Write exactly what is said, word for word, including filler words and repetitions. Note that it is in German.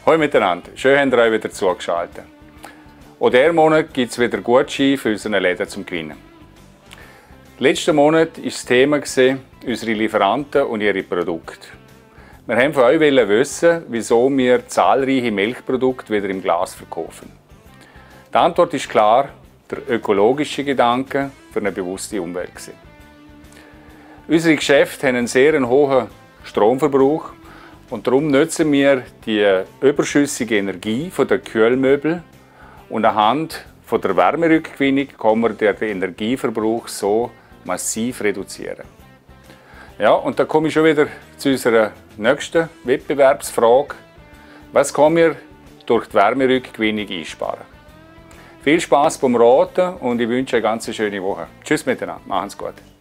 Hallo miteinander, schön habt ihr euch wieder zugeschaltet. Auch diesen Monat gibt es wieder Gutscheine für unsere Läden zum Gewinnen. Letzten Monat war das Thema unsere Lieferanten und ihre Produkte. Wir wollten von euch wissen, wieso wir zahlreiche Milchprodukte wieder im Glas verkaufen. Die Antwort ist klar, der ökologische Gedanke für eine bewusste Umwelt. Unsere Geschäfte haben einen sehr hohen Stromverbrauch und darum nutzen wir die überschüssige Energie der Kühlmöbel und anhand der Wärmerückgewinnung kann man den Energieverbrauch so massiv reduzieren. Ja, und da komme ich schon wieder zu unserer nächsten Wettbewerbsfrage. Was kann man durch die Wärmerückgewinnung einsparen? Viel Spaß beim Raten und ich wünsche eine ganz schöne Woche. Tschüss miteinander, machen's gut.